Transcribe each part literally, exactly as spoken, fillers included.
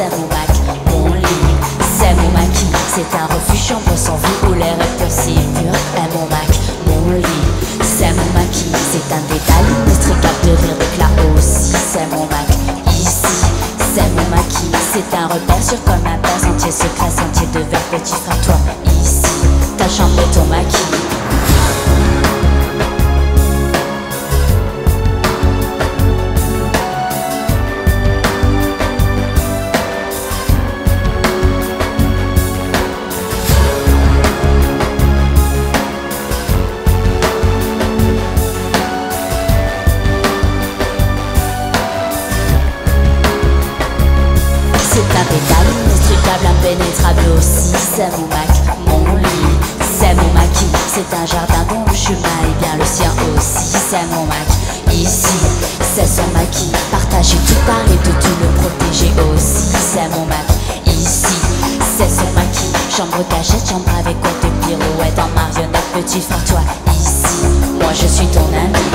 c'est mon Mac, mon lit, c'est mon maquis. C'est un refuge, chambre sans vue où l'air est pur, si pur. C'est mon Mac, mon lit, c'est mon maquis. C'est un détail inextricable de rire d'éclat aussi. C'est mon Mac, ici, c'est mon maquis. C'est un repère sûr comme un père, sentier secret, sentier de verre, petit frère, toi, ici, ta chambre est ton maquis. C'est un détail inextricable, impénétrable aussi. C'est mon Mac, mon lit, c'est mon maquis. C'est un jardin dont le chemin est bien le sien aussi. C'est mon Mac, ici, c'est son maquis. Partager tout, parler de tout, le protéger aussi. C'est mon Mac, ici, c'est son maquis. Chambre cachette, chambre avec quoi de pirouette en marionnette. Petit frère, toi, ici, moi je suis ton ami.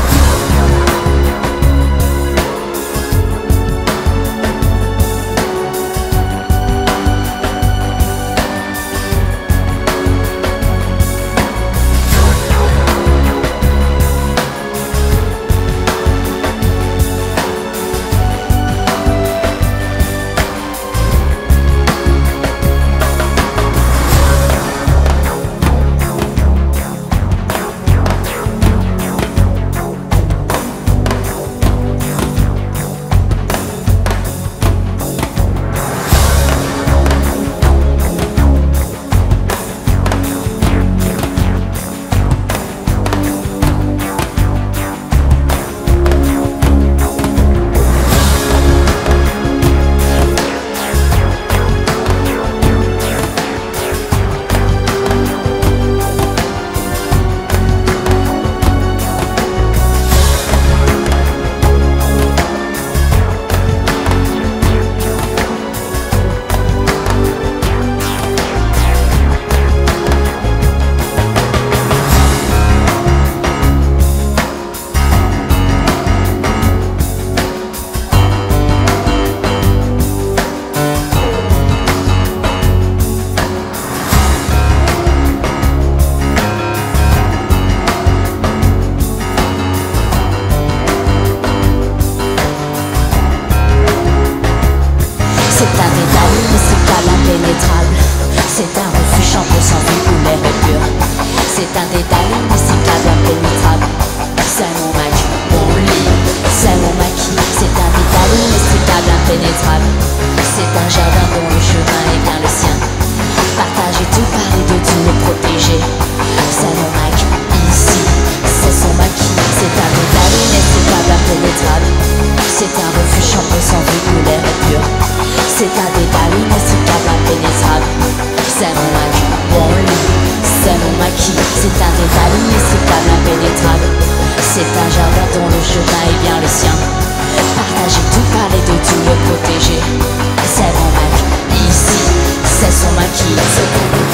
C'est un détail inextricable, impénétrable. C'est un refuge, chambre sans vue où l'air est pur. C'est un détail inextricable, impénétrable. C'est mon Mac, mon lit, c'est mon maquis. C'est un détail inextricable, impénétrable. C'est un jardin dont le chemin est bien le sien. Partager tout, parler de tout, le protéger. C'est mon Mac, ici, c'est son maquis. C'est un détail inextricable, impénétrable. C'est un refuge, chambre sans vue où l'air est pur. C'est un détail inextricable, impénétrable. C'est mon Mac, mon lit, c'est mon maquis. C'est un détail inextricable, impénétrable. C'est un jardin dont le chemin est bien le sien. Partager tout, parler de tout, le protéger. C'est mon Mac, ici, c'est son maquis.